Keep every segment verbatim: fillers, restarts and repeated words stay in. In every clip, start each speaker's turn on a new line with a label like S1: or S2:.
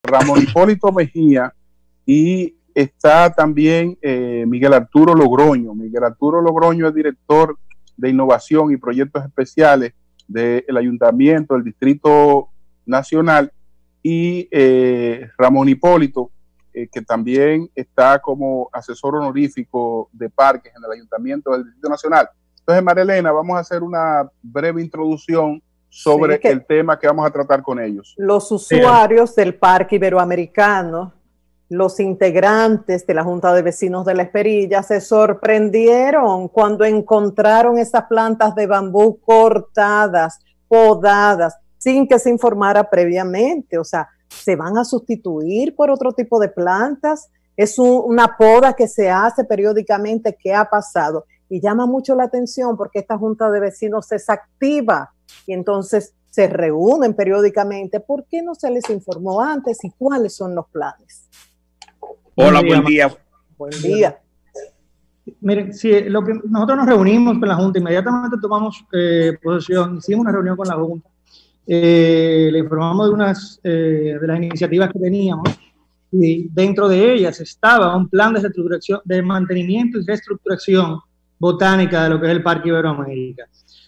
S1: Ramón Hipólito Mejía y está también eh, Miguel Arturo Logroño. Miguel Arturo Logroño es director de innovación y proyectos especiales del Ayuntamiento del Distrito Nacional, y eh, Ramón Hipólito, eh, que también está como asesor honorífico de parques en el Ayuntamiento del Distrito Nacional. Entonces, María Elena, vamos a hacer una breve introducción sobre sí, el tema que vamos a tratar con ellos.
S2: Los usuarios del Parque Iberoamericano, los integrantes de la Junta de Vecinos de La Esperilla, se sorprendieron cuando encontraron esas plantas de bambú cortadas, podadas, sin que se informara previamente. O sea, ¿se van a sustituir por otro tipo de plantas? Es un, una poda que se hace periódicamente. ¿Qué ha pasado? Y llama mucho la atención porque esta Junta de Vecinos es activa y entonces se reúnen periódicamente. ¿Por qué no se les informó antes y cuáles son los planes?
S3: Hola, buen día.
S2: Buen día.
S4: Miren, si lo que nosotros nos reunimos con la Junta, inmediatamente tomamos eh, posesión, hicimos una reunión con la Junta, eh, le informamos de unas eh, de las iniciativas que teníamos, y dentro de ellas estaba un plan de reestructuración, de mantenimiento y reestructuración botánica de lo que es el Parque Iberoamérica.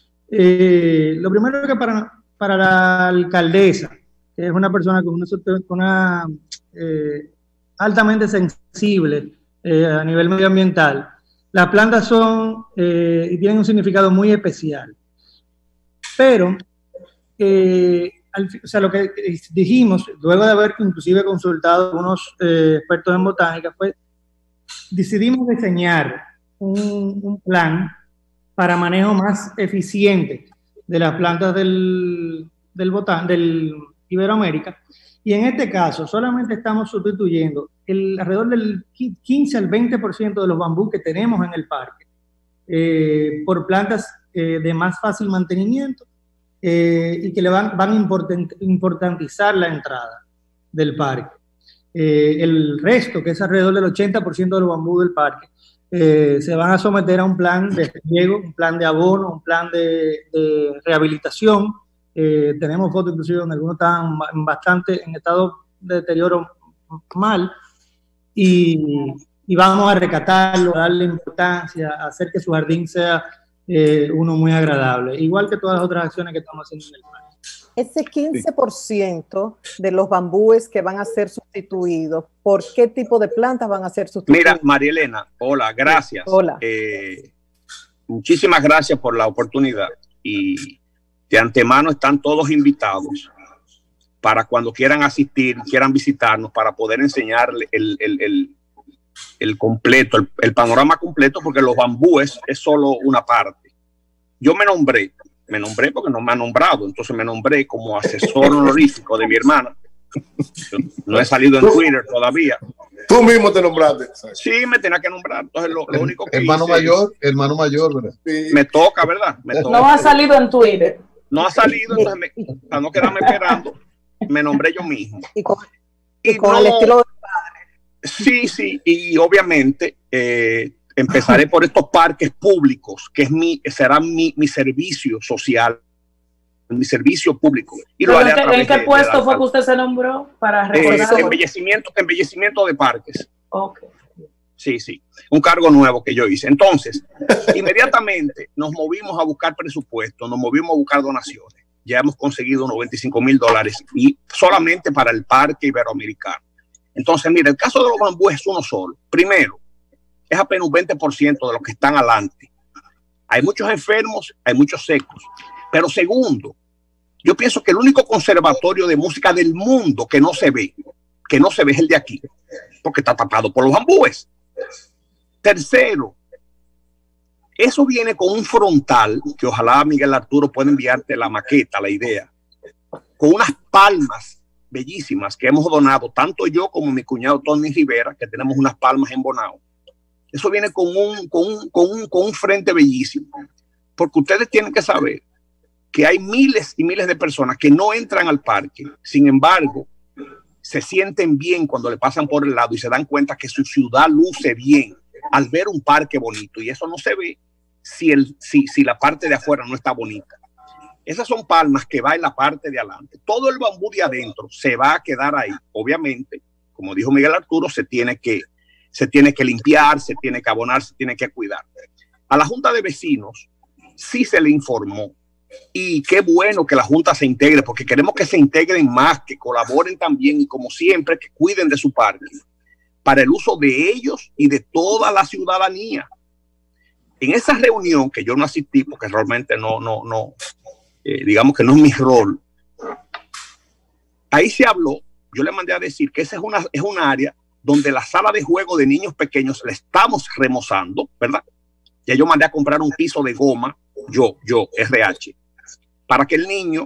S4: Eh, lo primero que para, para la alcaldesa, que es una persona con una, con una eh, altamente sensible eh, a nivel medioambiental, las plantas son eh, y tienen un significado muy especial. Pero, eh, al, o sea, lo que dijimos, luego de haber inclusive consultado a algunos eh, expertos en botánica, fue, decidimos diseñar un, un plan para manejo más eficiente de las plantas del, del, botán, del Iberoamérica. Y en este caso, solamente estamos sustituyendo el, alrededor del quince al veinte por ciento de los bambú que tenemos en el parque eh, por plantas eh, de más fácil mantenimiento eh, y que le van, van a important, importantizar la entrada del parque. Eh, el resto, que es alrededor del ochenta por ciento de los bambú del parque, eh, se van a someter a un plan de riego, un plan de abono, un plan de, de rehabilitación. Eh, tenemos fotos inclusive donde algunos están bastante en estado de deterioro mal, y, y vamos a recatarlo, darle importancia, hacer que su jardín sea eh, uno muy agradable, igual que todas las otras acciones que estamos haciendo en el parque.
S2: Ese quince por ciento de los bambúes que van a ser sustituidos, ¿por qué tipo de plantas van a ser sustituidos?
S3: Mira, María Elena, hola, gracias.
S2: Hola.
S3: Eh, muchísimas gracias por la oportunidad, y de antemano están todos invitados para cuando quieran asistir, quieran visitarnos, para poder enseñarle el, el, el, el completo, el, el panorama completo, porque los bambúes es solo una parte. Yo me nombré, me nombré porque no me ha nombrado, entonces me nombré como asesor honorífico de mi hermana. No he salido en Twitter todavía.
S5: Tú mismo te nombraste.
S3: Sí, me tenía que nombrar. Entonces lo, lo único que
S5: hermano
S3: hice,
S5: mayor, hermano mayor, ¿verdad?
S3: Me toca, ¿verdad? Me toca.
S6: No ha salido en Twitter.
S3: No ha salido, entonces me, para no quedarme esperando, me nombré yo mismo.
S2: Y con, y
S3: y
S2: con
S3: no,
S2: el estilo de padre.
S3: Sí, sí, y obviamente eh, empezaré por estos parques públicos, que es mi, será mi, mi servicio social, mi servicio público. Y lo haré a través
S6: ¿En qué
S3: de,
S6: puesto
S3: de
S6: fue que usted se nombró para
S3: recordar? Eh, embellecimiento, embellecimiento de parques.
S6: Okay.
S3: Sí, sí, un cargo nuevo que yo hice. Entonces, inmediatamente nos movimos a buscar presupuesto, nos movimos a buscar donaciones. Ya hemos conseguido unos veinticinco mil dólares y solamente para el Parque Iberoamericano. Entonces, mira, el caso de los bambúes es uno solo. Primero, es apenas un veinte por ciento de los que están adelante. Hay muchos enfermos, hay muchos secos. Pero segundo, yo pienso que el único conservatorio de música del mundo que no se ve, que no se ve es el de aquí, porque está tapado por los bambúes. Tercero, eso viene con un frontal, que ojalá Miguel Arturo pueda enviarte la maqueta, la idea, con unas palmas bellísimas que hemos donado, tanto yo como mi cuñado Tony Rivera, que tenemos unas palmas en Bonao. Eso viene con un, con un, con un, con un frente bellísimo, porque ustedes tienen que saber que hay miles y miles de personas que no entran al parque, sin embargo, se sienten bien cuando le pasan por el lado y se dan cuenta que su ciudad luce bien al ver un parque bonito, y eso no se ve si, el, si, si la parte de afuera no está bonita. Esas son palmas que va en la parte de adelante. Todo el bambú de adentro se va a quedar ahí. Obviamente, como dijo Miguel Arturo, se tiene que, se tiene que limpiar, se tiene que abonar, se tiene que cuidar. A la Junta de Vecinos sí se le informó. Y qué bueno que la Junta se integre, porque queremos que se integren más, que colaboren también y como siempre, que cuiden de su parque para el uso de ellos y de toda la ciudadanía. En esa reunión que yo no asistí, porque realmente no, no, no, eh, digamos que no es mi rol, ahí se habló, yo le mandé a decir que esa es una, es un área donde la sala de juego de niños pequeños la estamos remozando, ¿verdad? Ya yo mandé a comprar un piso de goma, yo, yo, R H, para que el niño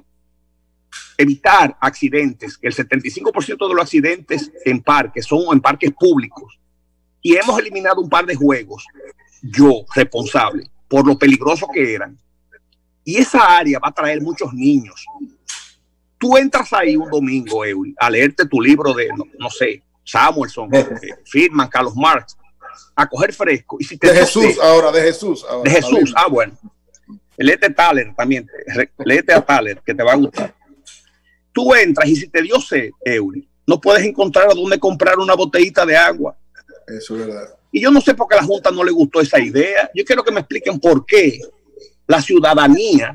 S3: evitar accidentes, que el setenta y cinco por ciento de los accidentes en parques son en parques públicos. Y hemos eliminado un par de juegos, yo responsable, por lo peligroso que eran. Y esa área va a traer muchos niños. Tú entras ahí un domingo, Eury, a leerte tu libro de, no, no sé, Samuelson, eh, Friedman, Carlos Marx, a coger fresco. Y si te
S5: de Jesús sé, ahora, de Jesús. Ahora,
S3: de Jesús, ah, bueno. Léete Thaler también, léete a Thaler, que te va a gustar. Tú entras y si te dio sed, Eury, no puedes encontrar a dónde comprar una botellita de agua.
S5: Eso es verdad.
S3: Y yo no sé por qué a la Junta no le gustó esa idea. Yo quiero que me expliquen por qué la ciudadanía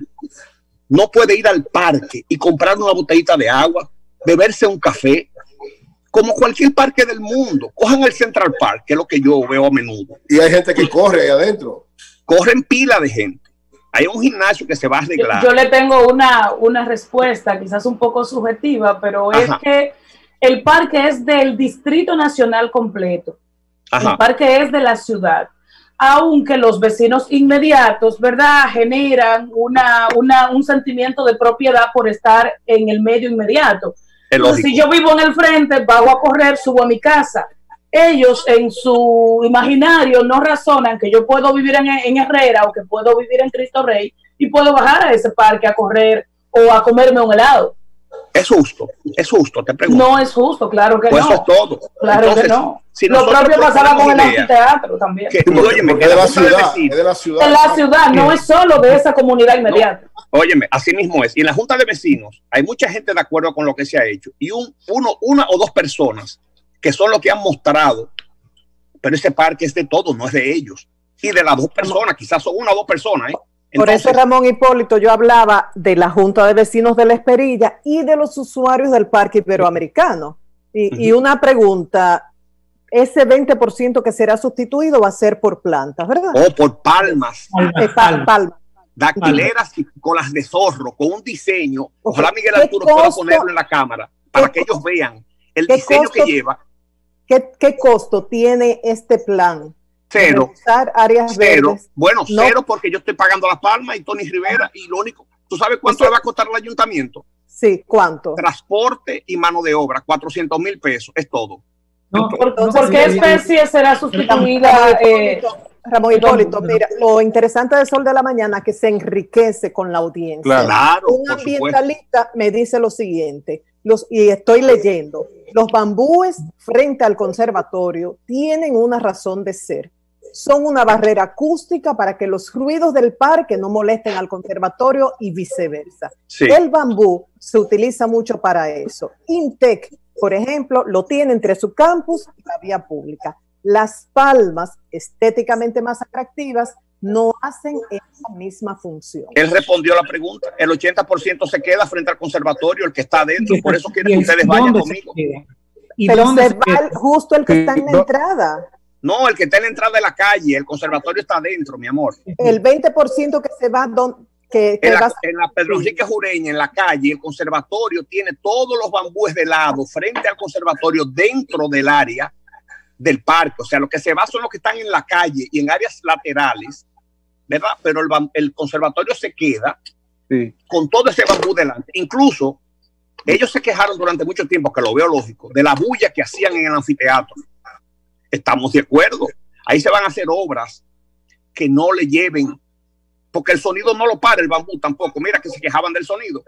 S3: no puede ir al parque y comprar una botellita de agua, beberse un café, como cualquier parque del mundo. Cojan el Central Park, que es lo que yo veo a menudo.
S5: Y hay gente que corre ahí adentro.
S3: Corren pila de gente. Hay un gimnasio que se va a arreglar.
S6: Yo, yo le tengo una, una respuesta, quizás un poco subjetiva, pero Ajá. es que el parque es del Distrito Nacional completo. Ajá. El parque es de la ciudad. Aunque los vecinos inmediatos, ¿verdad?, generan una, una, un sentimiento de propiedad por estar en el medio inmediato. Entonces, si yo vivo en el frente, bajo a correr, subo a mi casa. Ellos en su imaginario no razonan que yo puedo vivir en, en Herrera o que puedo vivir en Cristo Rey y puedo bajar a ese parque a correr o a comerme un helado.
S3: Es justo, es justo, te pregunto.
S6: No es justo, claro que
S3: pues
S6: no.
S3: Eso es todo.
S6: Claro
S3: Entonces,
S6: que no.
S3: Si
S6: Lo propio pasaba con el anfiteatro también.
S3: Que, óyeme, que
S5: de,
S3: la
S5: la ciudad,
S3: de,
S5: es de la ciudad.
S6: De la ciudad, no es solo de esa comunidad inmediata.
S3: No, óyeme, así mismo es. Y en la Junta de Vecinos hay mucha gente de acuerdo con lo que se ha hecho. Y un, uno, una o dos personas que son los que han mostrado, pero ese parque es de todos, no es de ellos. Y de las dos personas, quizás son una o dos personas, ¿eh?
S2: Entonces, por eso, Ramón Hipólito, yo hablaba de la Junta de Vecinos de La Esperilla y de los usuarios del Parque Iberoamericano. Y, uh-huh. y una pregunta, ese veinte por ciento que será sustituido va a ser por plantas, ¿verdad?
S3: O por palmas.
S2: Eh, pal, palmas.
S3: Dactileras y colas de zorro, con un diseño. Ojalá Miguel Arturo pueda ponerlo en la cámara para que ellos vean el diseño costo, que lleva.
S2: ¿qué, ¿Qué costo tiene este plan?
S3: Cero.
S2: Áreas
S3: cero.
S2: Verdes.
S3: Bueno,
S2: no.
S3: cero porque yo estoy pagando Las Palmas y Tony Rivera y lo único, ¿tú sabes cuánto le va a costar al ayuntamiento?
S2: Sí, ¿cuánto?
S3: Transporte y mano de obra, cuatrocientos mil pesos, es todo.
S6: No, ¿Por, ¿por qué especie será sustituida? Eh,
S2: Ramón Hipólito, mira, lo interesante de Sol de la Mañana es que se enriquece con la audiencia.
S3: Claro.
S2: Un ambientalista me dice lo siguiente, los, y estoy leyendo, los bambúes frente al conservatorio tienen una razón de ser. Son una barrera acústica para que los ruidos del parque no molesten al conservatorio y viceversa. Sí. El bambú se utiliza mucho para eso. Intec, por ejemplo, lo tiene entre su campus y la vía pública. Las palmas, estéticamente más atractivas, no hacen esa misma función.
S3: Él respondió a la pregunta. El ochenta por ciento se queda frente al conservatorio, el que está adentro. Por eso quiere que ustedes vayan conmigo.
S2: ¿Y Pero dónde se va el, justo el que está en la entrada?
S3: No, el que está en la entrada de la calle, el conservatorio está adentro, mi amor.
S2: El veinte por ciento que se va don, que, que
S3: en, la,
S2: va...
S3: en la Pedro Enrique Jureña, en la calle, el conservatorio tiene todos los bambúes de lado frente al conservatorio dentro del área del parque. O sea, lo que se va son los que están en la calle y en áreas laterales, ¿verdad? Pero el, el conservatorio se queda sí. con todo ese bambú delante. Incluso ellos se quejaron durante mucho tiempo, que lo veo lógico, de la bulla que hacían en el anfiteatro. Estamos de acuerdo. Ahí se van a hacer obras que no le lleven, porque el sonido no lo para el bambú tampoco. Mira que se quejaban del sonido.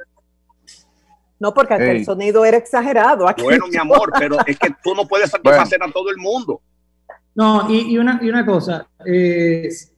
S2: No, porque hey. el sonido era exagerado. Aquí
S3: bueno, mi amor, pero es que tú no puedes satisfacer bueno. a todo el mundo.
S4: No, y, y, una, y una cosa, eh,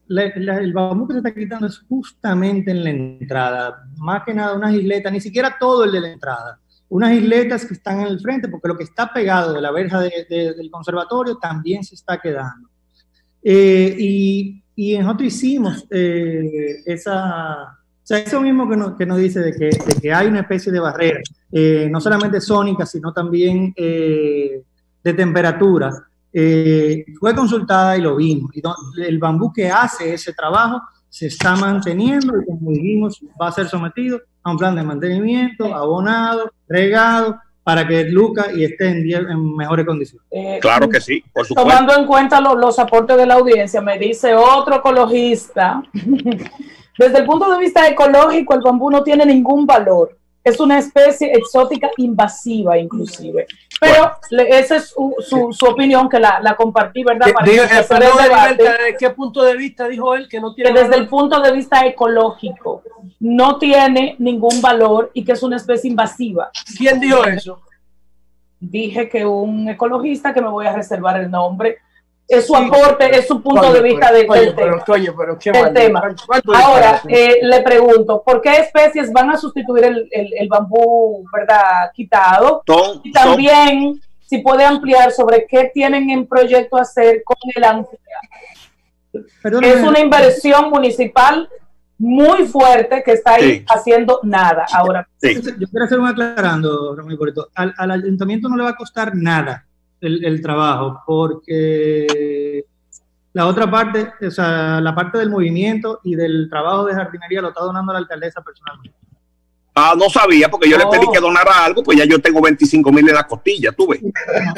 S4: la, la, el bambú que se está quitando es justamente en la entrada, más que nada unas isletas, ni siquiera todo el de la entrada, unas isletas que están en el frente, porque lo que está pegado de la verja de, de, del conservatorio también se está quedando. Eh, y, y nosotros hicimos eh, esa, o sea, eso mismo que nos, que nos dice de que, de que hay una especie de barrera, eh, no solamente sónica, sino también eh, de temperatura. Eh, fue consultada y lo vimos. Y don, el bambú que hace ese trabajo se está manteniendo y, como dijimos, va a ser sometido a un plan de mantenimiento, abonado, regado, para que luzca y esté en, en mejores condiciones.
S3: Eh, claro que sí, por supuesto.
S6: Tomando en cuenta lo, los aportes de la audiencia, me dice otro ecologista, desde el punto de vista ecológico, el bambú no tiene ningún valor. Es una especie exótica invasiva, inclusive. Pero bueno, esa es su, su, su opinión, que la, la compartí, ¿verdad? Para
S7: Digo,
S6: que
S7: eh, perdón, ¿de qué punto de vista dijo él que no tiene
S6: que desde
S7: valor?
S6: el punto de vista ecológico no tiene ningún valor y que es una especie invasiva.
S7: ¿Quién dijo eso?
S6: Dije que un ecologista, que me voy a reservar el nombre, es su aporte, sí, es su punto coño, de vista
S7: pero,
S6: de,
S7: coño,
S6: del,
S7: pero, coño, pero, qué
S6: del tema. Ahora, eh, le pregunto, ¿por qué especies van a sustituir el, el, el bambú, verdad, quitado? Son, y también, son... si puede ampliar sobre qué tienen en proyecto hacer con el anfiteatro. Es una inversión municipal muy fuerte que está ahí sí. haciendo nada ahora.
S4: Sí. Yo quiero hacer un aclarando, Ramón Hipólito. Al, al ayuntamiento no le va a costar nada El, el trabajo, porque la otra parte, o sea, la parte del movimiento y del trabajo de jardinería lo está donando la alcaldesa personalmente.
S3: Ah, no sabía, porque yo no. le pedí que donara algo, pues ya yo tengo veinticinco mil en la costilla, tú ves.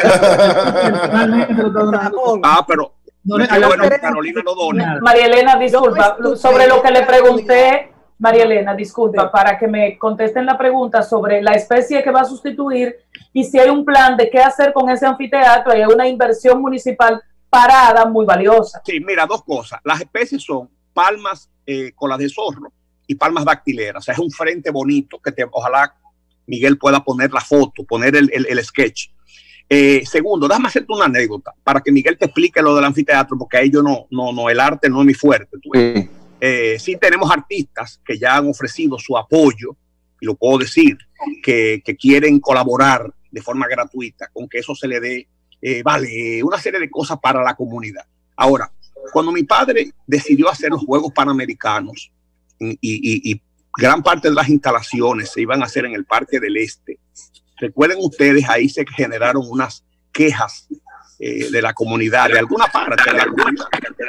S3: Ah, pero no, no, bueno, Carolina no dona.
S6: María Elena, disculpa, sobre lo que le pregunté, María Elena, disculpa, sí. para que me contesten la pregunta sobre la especie que va a sustituir y si hay un plan de qué hacer con ese anfiteatro. Hay una inversión municipal parada muy valiosa.
S3: Sí, mira, dos cosas. Las especies son palmas eh, colas de zorro y palmas dactileras. O sea, es un frente bonito que te, ojalá Miguel pueda poner la foto, poner el, el, el sketch. Eh, segundo, déjame hacerte una anécdota para que Miguel te explique lo del anfiteatro, porque ahí yo no, no, no, el arte no es mi fuerte. ¿Tú ves? Sí. Eh, sí tenemos artistas que ya han ofrecido su apoyo, y lo puedo decir, que, que quieren colaborar de forma gratuita con que eso se le dé, eh, vale, una serie de cosas para la comunidad. Ahora, cuando mi padre decidió hacer los Juegos Panamericanos y, y, y gran parte de las instalaciones se iban a hacer en el Parque del Este, recuerden ustedes, ahí se generaron unas quejas eh, de la comunidad, de alguna parte de la comunidad,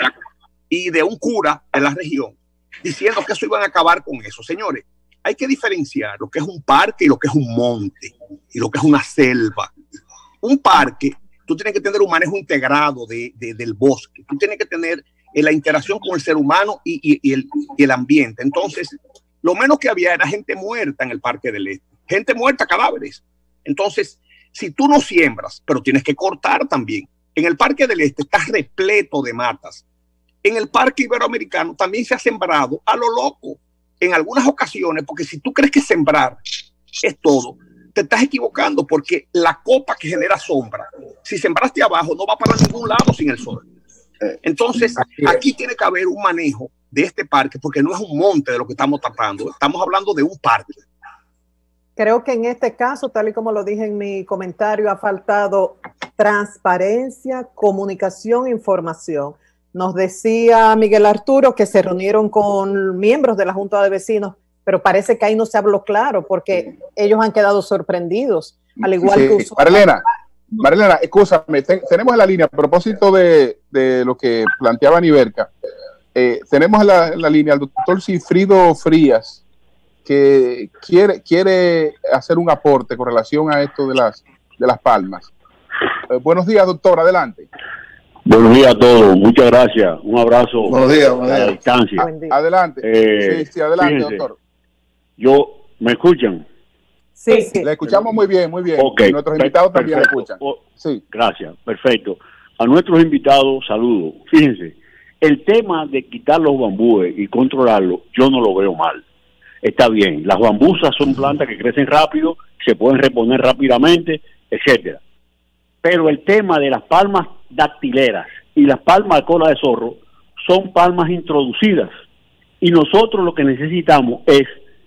S3: y de un cura de la región, diciendo que eso iban a acabar con eso. Señores, hay que diferenciar lo que es un parque y lo que es un monte, y lo que es una selva. Un parque, tú tienes que tener un manejo integrado de, de, del bosque, tú tienes que tener eh, la interacción con el ser humano y, y, y, el, y el ambiente. Entonces, lo menos que había era gente muerta en el Parque del Este, gente muerta, cadáveres. Entonces, si tú no siembras, pero tienes que cortar también. En el Parque del Este está repleto de matas. En el Parque Iberoamericano también se ha sembrado a lo loco en algunas ocasiones, porque si tú crees que sembrar es todo, te estás equivocando, porque la copa que genera sombra, si sembraste abajo, no va para ningún lado sin el sol. Entonces, aquí tiene que haber un manejo de este parque, porque no es un monte de lo que estamos tratando, estamos hablando de un parque.
S2: Creo que en este caso, tal y como lo dije en mi comentario, ha faltado transparencia, comunicación, información. Nos decía Miguel Arturo que se reunieron con miembros de la Junta de Vecinos, pero parece que ahí no se habló claro, porque ellos han quedado sorprendidos, al igual sí, que usuarios.
S1: Marilena, Marilena, escúchame, ten, tenemos en la línea, a propósito de, de lo que planteaba Niverca, eh, tenemos en la, en la línea al doctor Cifrido Frías, que quiere, quiere hacer un aporte con relación a esto de las, de las palmas. Eh, buenos días, doctor, adelante.
S8: Buenos días a todos, muchas gracias, un abrazo.
S5: Buenos días, buenos días.
S8: A la distancia.
S1: A, adelante, eh, sí, sí, adelante, fíjense, doctor.
S8: Yo, ¿me escuchan?
S2: Sí, sí.
S1: Le escuchamos muy bien, muy bien.
S8: Okay,
S1: nuestros invitados
S8: perfecto.
S1: también le escuchan.
S8: O,
S1: sí.
S8: Gracias, perfecto. A nuestros invitados, saludos. Fíjense, el tema de quitar los bambúes y controlarlos, yo no lo veo mal. Está bien, las bambusas son plantas que crecen rápido, se pueden reponer rápidamente, etcétera. Pero el tema de las palmas dactileras y las palmas de cola de zorro son palmas introducidas. Y nosotros lo que necesitamos es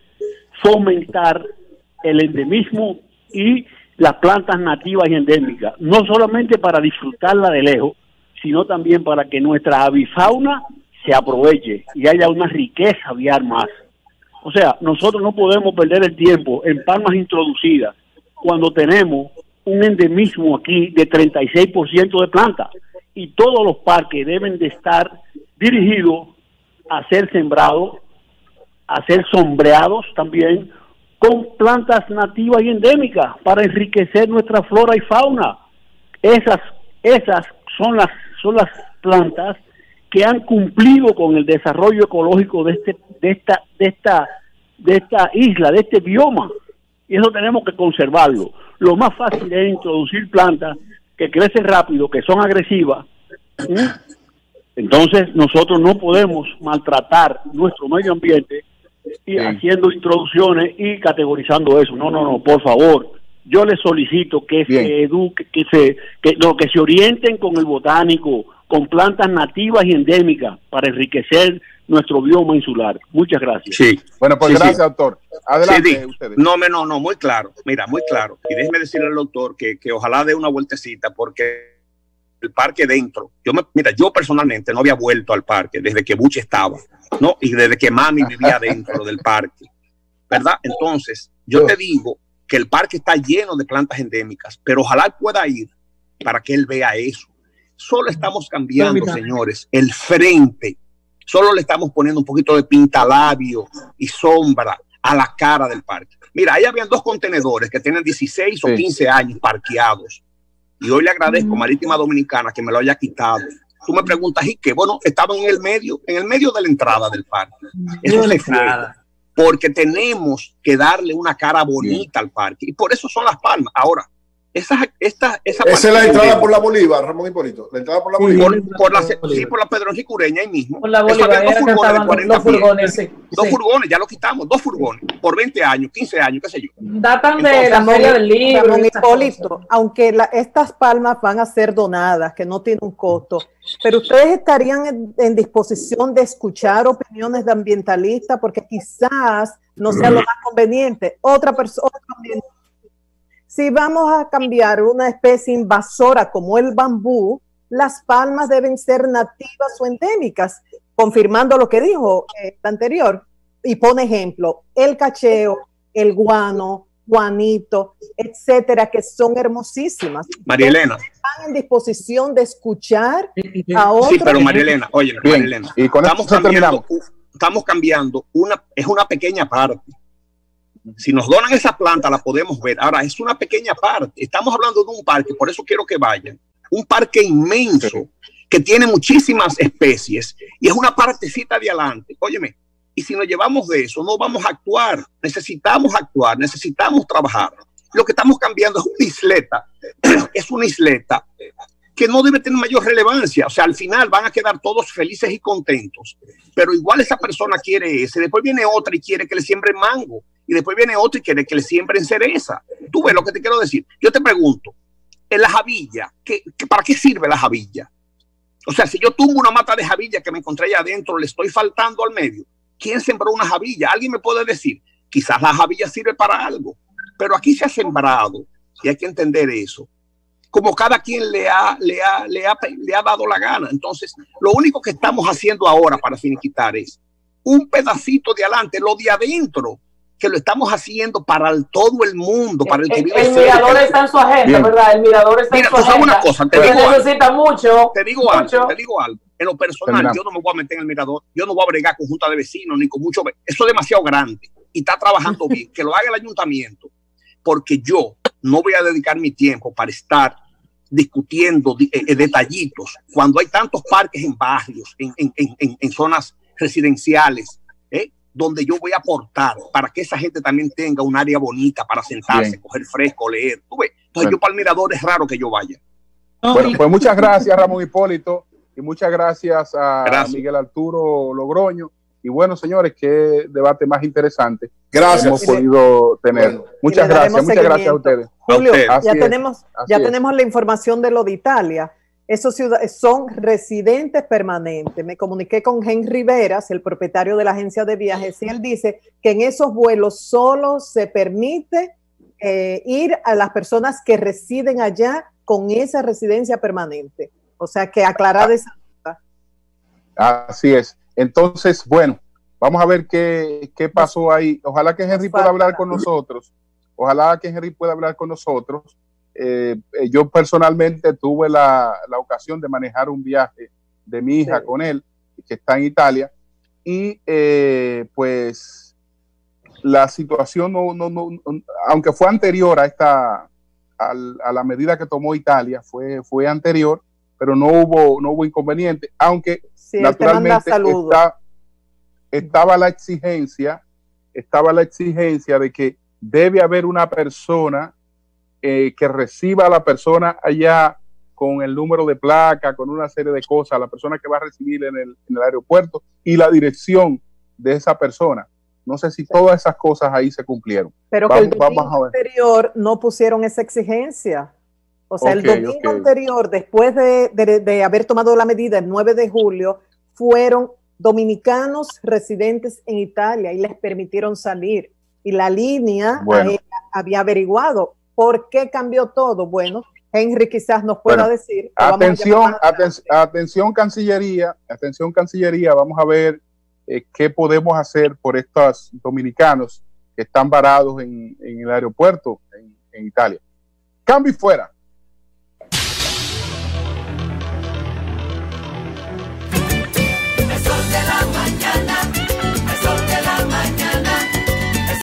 S8: fomentar el endemismo y las plantas nativas y endémicas, no solamente para disfrutarla de lejos, sino también para que nuestra avifauna se aproveche y haya una riqueza aviar más. O sea, nosotros no podemos perder el tiempo en palmas introducidas cuando tenemos un endemismo aquí de treinta y seis por ciento de plantas, y todos los parques deben de estar dirigidos a ser sembrados, a ser sombreados también con plantas nativas y endémicas para enriquecer nuestra flora y fauna. Esas, esas son las, son las plantas que han cumplido con el desarrollo ecológico de este, de esta, de esta, de esta isla, de este bioma, y eso tenemos que conservarlo. Lo más fácil es introducir plantas que crecen rápido, que son agresivas. ¿Sí? Entonces nosotros no podemos maltratar nuestro medio ambiente y sí. haciendo introducciones y categorizando eso. No, no, no, por favor. Yo les solicito que Bien. se eduque, que se, que, no, que se orienten con el botánico, con plantas nativas y endémicas para enriquecer nuestro bioma insular. Muchas gracias.
S1: Sí. Bueno, pues sí, gracias, sí. doctor. Adelante,
S3: sí, ustedes. No, no, no, muy claro. Mira, muy claro. Y déjeme decirle al doctor que, que ojalá dé una vueltecita, porque el parque dentro, yo me, mira, yo personalmente no había vuelto al parque desde que Buche estaba, ¿no? Y desde que mami vivía dentro del parque, ¿verdad? Entonces, yo te digo que el parque está lleno de plantas endémicas, pero ojalá pueda ir para que él vea eso. Solo estamos cambiando, señores, el frente. Solo le estamos poniendo un poquito de pintalabio y sombra a la cara del parque. Mira, ahí habían dos contenedores que tienen dieciséis sí. o quince años parqueados. Y hoy le agradezco a Marítima Dominicana que me lo haya quitado. Tú me preguntas, ¿y qué? Bueno, estaban en el medio, en el medio de la entrada del parque. Eso se fue. Porque tenemos que darle una cara bonita sí. al parque. Y por eso son las palmas. Ahora, esa, esta, esa,
S5: esa es la entrada por la Bolívar, Ramón Hipólito. La entrada por la Bolívar.
S3: Por, por la, sí, por la Pedro Enrique Ureña, ahí mismo.
S6: Por la Bolívar.
S3: Dos furgones, de cuarenta
S6: dos furgones, sí.
S3: Dos
S6: sí.
S3: furgones, ya lo quitamos. Dos furgones. Por veinte años, quince años, qué sé yo.
S6: Datan Entonces, de la feria del libro.
S2: Ramón Hipólito, aunque la, estas palmas van a ser donadas, que no tienen un costo, pero ustedes estarían en, en disposición de escuchar opiniones de ambientalistas, porque quizás no sea lo más conveniente. Otra persona... Si vamos a cambiar una especie invasora como el bambú, las palmas deben ser nativas o endémicas, confirmando lo que dijo el anterior. Y pone ejemplo, el cacheo, el guano, guanito, etcétera, que son hermosísimas.
S3: María Elena.
S2: Están en disposición de escuchar a otros.
S3: Sí, pero María Elena, oye, María Elena, y con estamos, cambiando, estamos cambiando, una, es una pequeña parte. Si nos donan esa planta, la podemos ver. Ahora, es una pequeña parte. Estamos hablando de un parque, por eso quiero que vayan. Un parque inmenso que tiene muchísimas especies y es una partecita de adelante. Óyeme, y si nos llevamos de eso, no vamos a actuar. Necesitamos actuar, necesitamos trabajar. Lo que estamos cambiando es una isleta. Es una isleta que no debe tener mayor relevancia. O sea, al final van a quedar todos felices y contentos. Pero igual esa persona quiere ese. Después viene otra y quiere que le siembren mango. Y después viene otro y quiere que le siembren cereza. Tú ves lo que te quiero decir. Yo te pregunto, en la javilla, ¿qué, qué, ¿para qué sirve la javilla? O sea, si yo tumbo una mata de javilla que me encontré allá adentro, le estoy faltando al medio. ¿Quién sembró una javilla? ¿Alguien me puede decir? Quizás la javilla sirve para algo, pero aquí se ha sembrado y hay que entender eso. Como cada quien le ha, le ha, le ha, le ha dado la gana. Entonces, lo único que estamos haciendo ahora para finiquitar es un pedacito de adelante, lo de adentro, que lo estamos haciendo para el, todo el mundo, para el que
S6: el,
S3: vive
S6: el mirador
S3: cerca.
S6: está en su agenda, Bien. ¿verdad? El mirador está
S3: Mira,
S6: en su agenda.
S3: Una cosa, te
S6: Pero
S3: digo
S6: necesita
S3: algo,
S6: mucho.
S3: Te digo
S6: mucho.
S3: algo, te digo algo. En lo personal, Terminamos. yo no me voy a meter en el mirador, yo no voy a bregar con junta de vecinos, ni con mucho, eso es demasiado grande y está trabajando bien, que lo haga el ayuntamiento, porque yo no voy a dedicar mi tiempo para estar discutiendo eh, detallitos, cuando hay tantos parques en barrios, en, en, en, en zonas residenciales, ¿eh? donde yo voy a aportar para que esa gente también tenga un área bonita para sentarse, Bien. coger fresco, leer. ¿Tú ves? Entonces bueno. yo para el mirador es raro que yo vaya.
S1: Bueno, pues muchas gracias, Ramón Hipólito, y muchas gracias a
S3: gracias.
S1: Miguel Arturo Logroño. Y bueno, señores, qué debate más interesante
S5: gracias.
S1: hemos podido tener. Bueno. Muchas gracias, muchas gracias a ustedes.
S2: Julio,
S1: a
S2: ya, tenemos, ya tenemos la información de lo de Italia. Esos ciudadanos son residentes permanentes. Me comuniqué con Henry Veras, el propietario de la agencia de viajes, y él dice que en esos vuelos solo se permite eh, ir a las personas que residen allá con esa residencia permanente. O sea, que aclarar
S1: ah,
S2: esa duda.
S1: Así es. Entonces, bueno, vamos a ver qué, qué pasó ahí. Ojalá que Henry pueda hablar con nosotros. Ojalá que Henry pueda hablar con nosotros. Eh, yo personalmente tuve la, la ocasión de manejar un viaje de mi hija sí. con él, que está en Italia, y eh, pues la situación no, no, no, aunque fue anterior a esta a, a la medida que tomó Italia, fue, fue anterior, pero no hubo, no hubo inconveniente, aunque sí, naturalmente está, estaba la exigencia, estaba la exigencia de que debe haber una persona Eh, que reciba a la persona allá con el número de placa, con una serie de cosas, la persona que va a recibir en el, en el aeropuerto y la dirección de esa persona. No sé si sí. todas esas cosas ahí se cumplieron.
S2: Pero vamos, que el domingo anterior no pusieron esa exigencia. O sea, okay, el domingo okay. anterior, después de, de, de haber tomado la medida el nueve de julio, fueron dominicanos residentes en Italia y les permitieron salir. Y la línea bueno. había averiguado. ¿Por qué cambió todo? Bueno, Henry quizás nos pueda bueno, decir.
S1: Atención, aten atención Cancillería, atención Cancillería, vamos a ver eh, qué podemos hacer por estos dominicanos que están varados en, en el aeropuerto en, en Italia. Cambio y fuera.